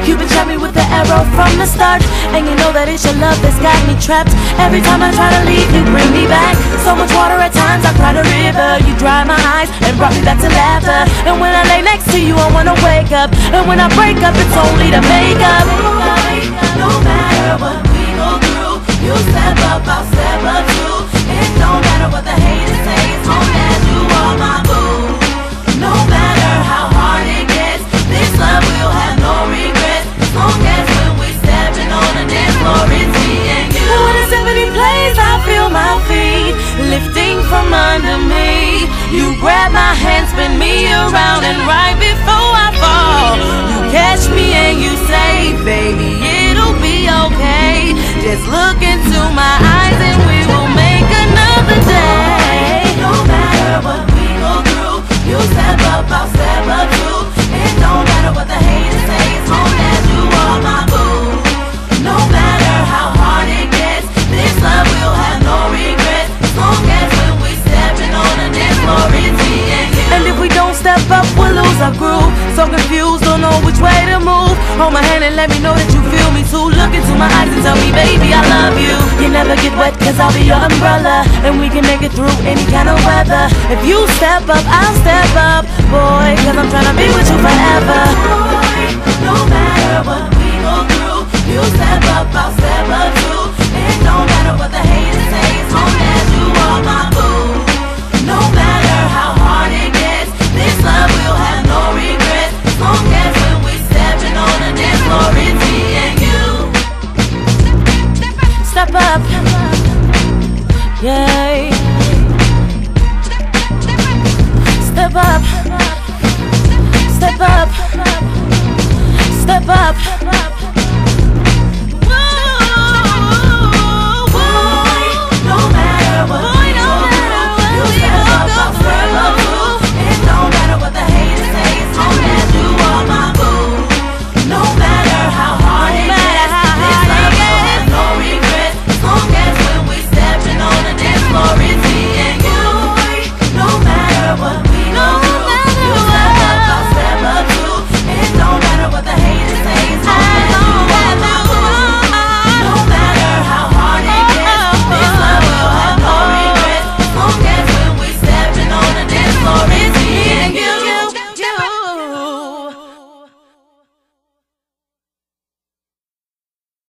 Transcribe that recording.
Cupid shot me with the arrow from the start, and you know that it's your love that's got me trapped. Every time I try to leave, you bring me back. So much water at times, I cried a river. You dried my eyes and brought me back to laughter. And when I lay next to you, I wanna wake up. And when I break up, it's only to make up. No matter what we go through, you step up, I'll step up too. It don't matter what the haters say, as long as you are my boo. No matter how hard it gets, this love will have no regrets. As long as when we stepping on the dance floor, it's me and you. And when the symphony plays, I feel my feet lifting from under me. You grab my hand, spin me around, and right before I fall, you catch me and you say, baby, it'll be okay. Just look into my eyes and we will make another day. No matter what we go through, you step up, I'll step up too. It don't matter what the haters say, as long as you are my boo. No matter how hard it gets, this love will have no regrets. As long as when we stepping on the dance floor, it's me and you. And if we don't step up, we'll lose our groove. So confused, don't know which way to move. Hold my hand and let me know that you feel me too. Look into my eyes and tell me, baby, I love you. You never get wet, cause I'll be your umbrella, and we can make it through any kind of weather. If you step up, I'll step up, boy, cause I'm tryna be with you forever. Boy, no matter what we go through, you step up, I'll step up too. It don't matter what the haters say, as long as you are my boo. No matter how hard it gets, this love will have no regrets. As long as when we stepping on the dance floor, it's me and you. Step up, yeah. Step up, step up, step up.